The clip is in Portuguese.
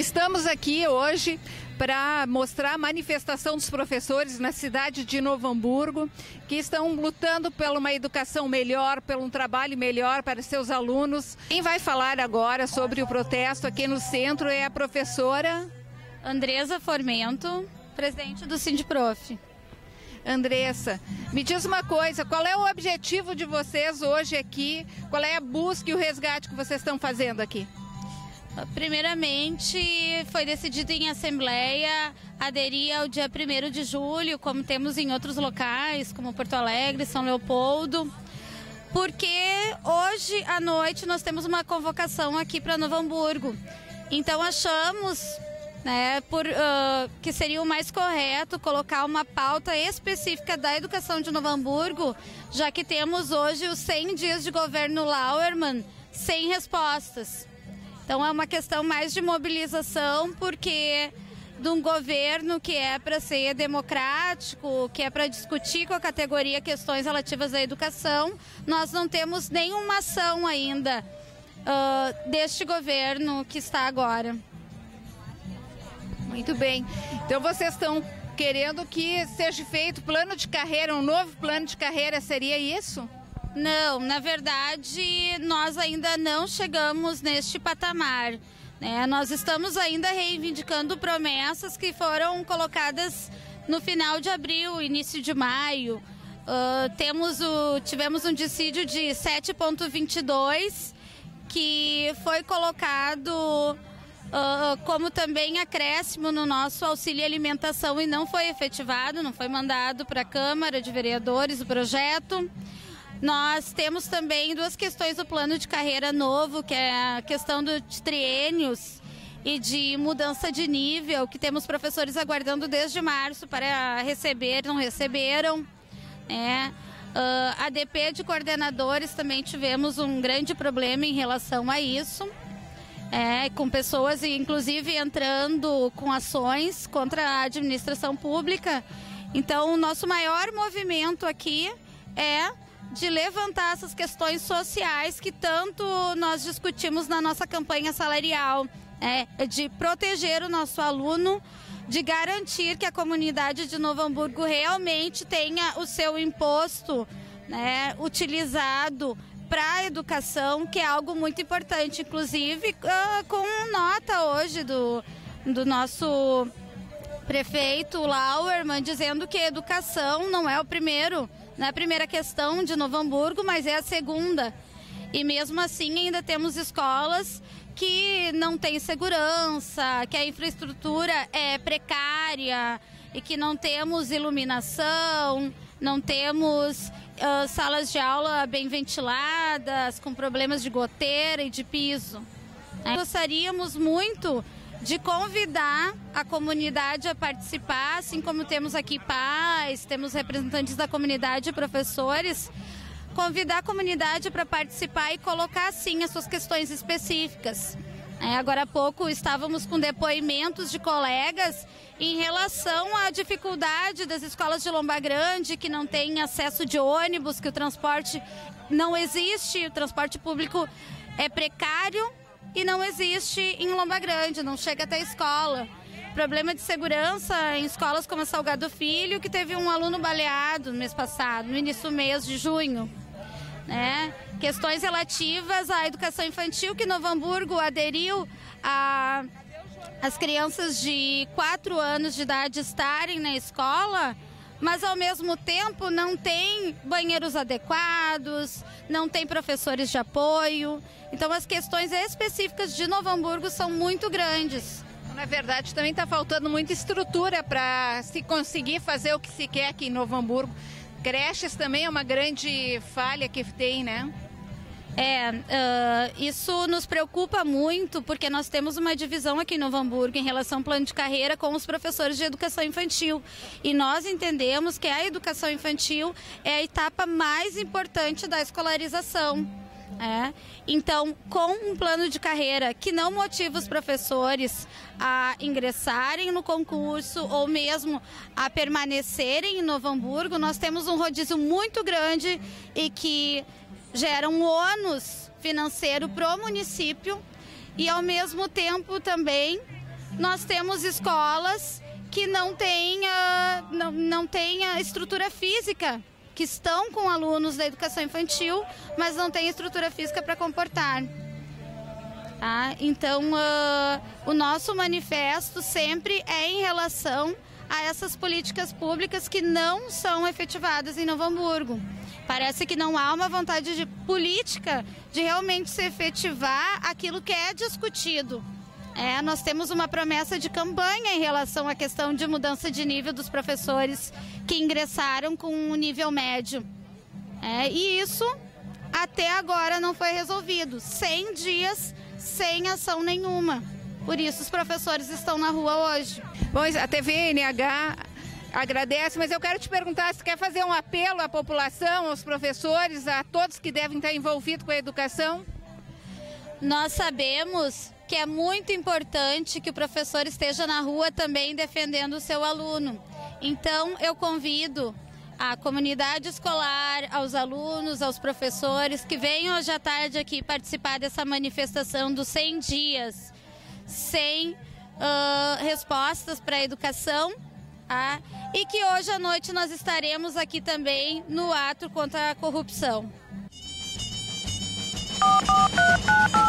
Estamos aqui hoje para mostrar a manifestação dos professores na cidade de Novo Hamburgo, que estão lutando por uma educação melhor, por um trabalho melhor para seus alunos. Quem vai falar agora sobre o protesto aqui no centro é a professora Andressa Formento, presidente do Sindprof. Andressa, me diz uma coisa, qual é o objetivo de vocês hoje aqui? Qual é a busca e o resgate que vocês estão fazendo aqui? Primeiramente, foi decidido em assembleia aderir ao dia 1º de julho, como temos em outros locais, como Porto Alegre, São Leopoldo, porque hoje à noite nós temos uma convocação aqui para Novo Hamburgo. Então achamos que seria o mais correto colocar uma pauta específica da educação de Novo Hamburgo, já que temos hoje os 100 dias de governo Lauermann sem respostas. Então é uma questão mais de mobilização, porque de um governo que é para ser democrático, que é para discutir com a categoria questões relativas à educação, nós não temos nenhuma ação ainda deste governo que está agora. Muito bem. Então vocês estão querendo que seja feito plano de carreira, um novo plano de carreira, seria isso? Não, na verdade, nós ainda não chegamos neste patamar, né? Nós estamos ainda reivindicando promessas que foram colocadas no final de abril, início de maio. Tivemos um dissídio de 7,22, que foi colocado como também acréscimo no nosso auxílio alimentação e não foi efetivado, não foi mandado para a Câmara de Vereadores o projeto. Nós temos também duas questões do plano de carreira novo, que é a questão de triênios e de mudança de nível, que temos professores aguardando desde março para receber, não receberam. A DP de coordenadores também tivemos um grande problema em relação a isso, com pessoas inclusive entrando com ações contra a administração pública. Então o nosso maior movimento aqui é de levantar essas questões sociais que tanto nós discutimos na nossa campanha salarial, de proteger o nosso aluno, de garantir que a comunidade de Novo Hamburgo realmente tenha o seu imposto utilizado para a educação, que é algo muito importante, inclusive com nota hoje do nosso prefeito Lauermann, dizendo que a educação não é a primeira questão de Novo Hamburgo, mas é a segunda. E mesmo assim ainda temos escolas que não têm segurança, que a infraestrutura é precária e que não temos iluminação, não temos salas de aula bem ventiladas, com problemas de goteira e de piso. Gostaríamos muito de convidar a comunidade a participar, assim como temos aqui pais, temos representantes da comunidade e professores, convidar a comunidade para participar e colocar, sim, as suas questões específicas. Agora há pouco estávamos com depoimentos de colegas em relação à dificuldade das escolas de Lomba Grande, que não têm acesso de ônibus, que o transporte não existe, o transporte público é precário e não existe em Lomba Grande, não chega até a escola. Problema de segurança em escolas como a Salgado Filho, que teve um aluno baleado no mês passado, no início do mês de junho. Questões relativas à educação infantil, que Novo Hamburgo aderiu as crianças de 4 anos de idade estarem na escola, mas ao mesmo tempo não tem banheiros adequados, não tem professores de apoio. Então as questões específicas de Novo Hamburgo são muito grandes. Na verdade também está faltando muita estrutura para se conseguir fazer o que se quer aqui em Novo Hamburgo. Creches também é uma grande falha que tem, né? Isso nos preocupa muito, porque nós temos uma divisão aqui em Novo Hamburgo em relação ao plano de carreira com os professores de educação infantil. E nós entendemos que a educação infantil é a etapa mais importante da escolarização. Então, com um plano de carreira que não motiva os professores a ingressarem no concurso ou mesmo a permanecerem em Novo Hamburgo, nós temos um rodízio muito grande e que gera um ônus financeiro para o município e, ao mesmo tempo, também nós temos escolas que não têm a estrutura física, que estão com alunos da educação infantil, mas não têm estrutura física para comportar. Então, o nosso manifesto sempre é em relação a essas políticas públicas que não são efetivadas em Novo Hamburgo. Parece que não há uma vontade política de realmente se efetivar aquilo que é discutido. Nós temos uma promessa de campanha em relação à questão de mudança de nível dos professores que ingressaram com um nível médio. E isso até agora não foi resolvido. 100 dias sem ação nenhuma. Por isso os professores estão na rua hoje. Bom, a TV NH agradece, mas eu quero te perguntar se quer fazer um apelo à população, aos professores, a todos que devem estar envolvidos com a educação. Nós sabemos que é muito importante que o professor esteja na rua também defendendo o seu aluno. Então, eu convido a comunidade escolar, aos alunos, aos professores, que venham hoje à tarde aqui participar dessa manifestação dos 100 dias sem respostas para a educação. E que hoje à noite nós estaremos aqui também no ato contra a corrupção.